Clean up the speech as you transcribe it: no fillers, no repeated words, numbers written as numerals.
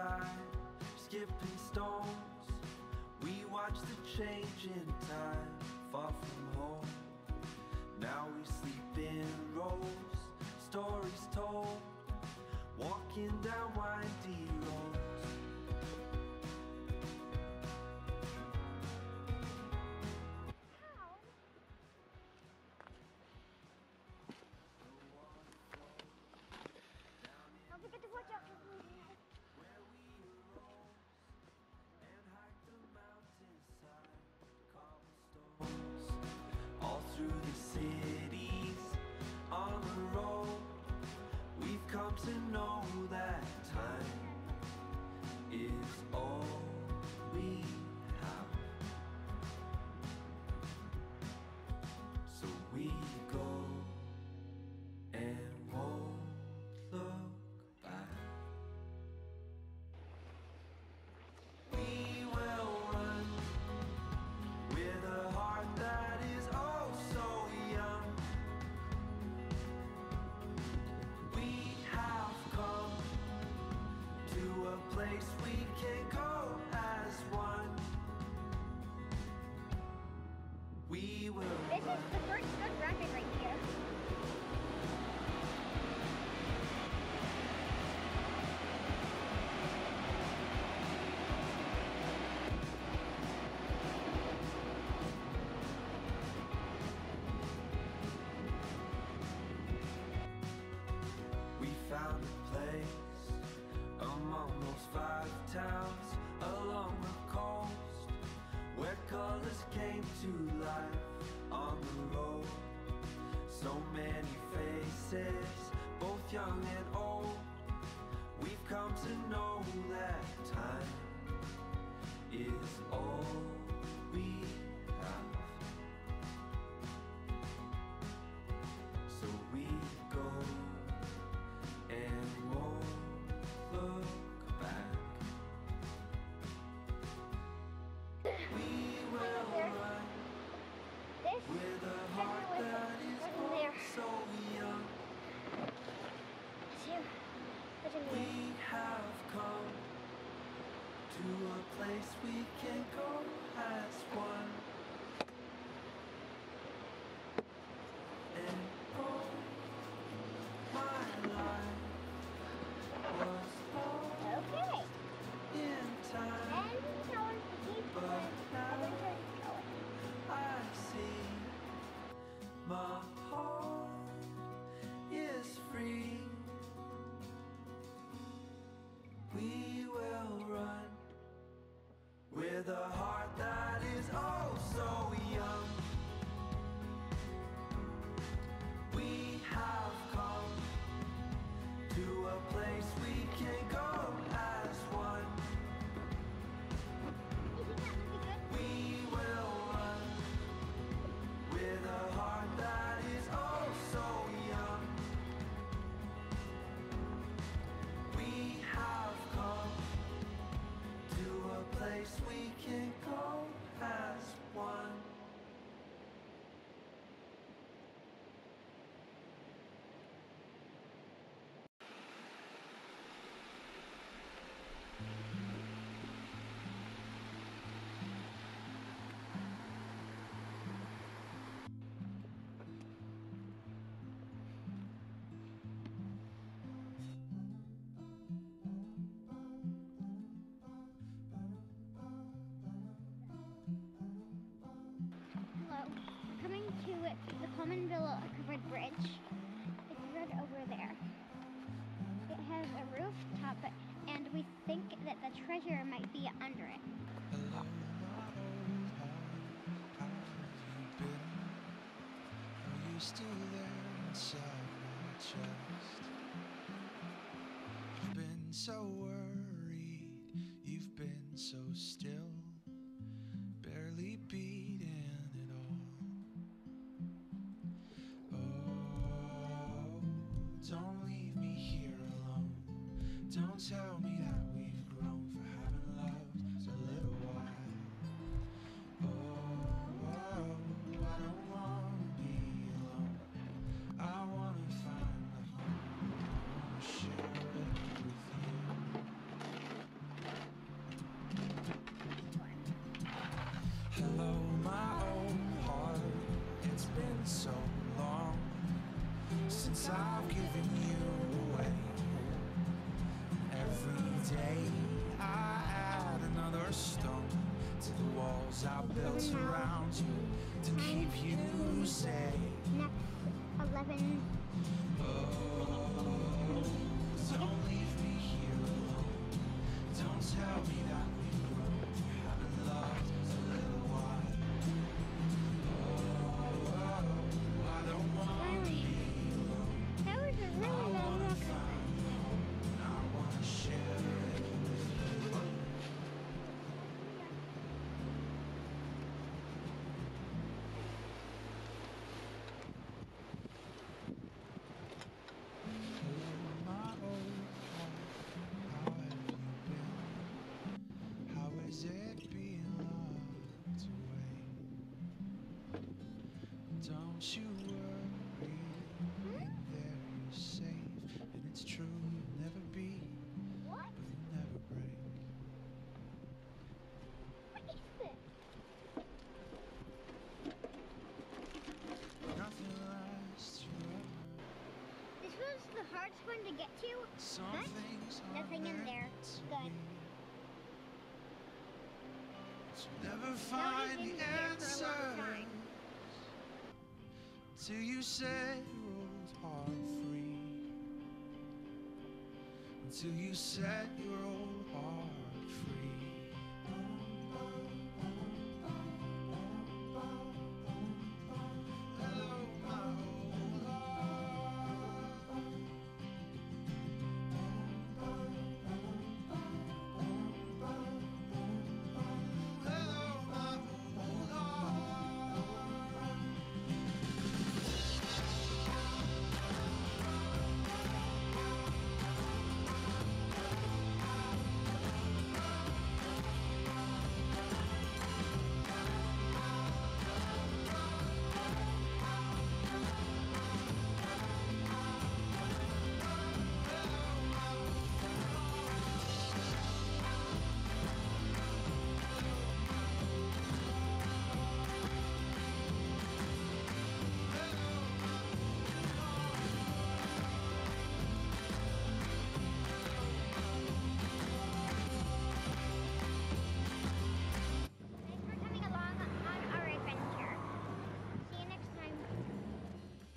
side, skipping stones. We watch the change in time, far from home. Now we sleep in rows, stories told, walking down windy roads. Don't forget to watch out for me. Where we arose and hiked the mountainside, cobblestones, all through the cities, on the road. We've come to know that time is all we have. So we go and won't look back. We will run with a heart that is oh so young. We have come to a place we can go as one. We will This is the first good racket right here. We found a place among those 5 towns along the coast, where colors came to life on the road. So many faces, both young and old. We've come to know that time is all we have. So we go and won't look back. We will run This with a heart that is wasn't there. so young. We have come to a place we can go as one. And all my life was all Okay. in time, And now we're keep but now going. I see my heart is free. We will run with a heart that is oh so young. We have come to a place we can go as one. You think that would be good? We will run with a heart that is oh so young. We have come to a place we can go as one. Hello. We're coming to the Colemanville Covered Bridge. It's right over there. It has a rooftop, and we think that the treasure might be under it. Hello, my old heart, how have you been? Are you still there inside my chest? You've been so worried, you've been so still, barely beating it all. Oh, don't leave me here alone. Don't tell me that we've grown for having loved a little while. Oh, I don't want to be alone. I want to find a home. I want to share it with you. surround you to keep you safe. Next 11. Don't leave me here alone. Don't tell me that we've grown. We haven't loved a little while. I don't want to be alone. That was a I really long wanna walk. find home. I wanna share it with you. My old heart, how have you been? How is it being locked away? Don't you worry, in there you're safe. And it's true, you'll never be, What? but you'll never break. What is this? Nothing lasts forever. This was the hardest one to get to. Some Huh? things are Nothing in there. meant to Good. be. But you'll never That find was in the here for a long answer time. till you set your old heart free. Until you set your old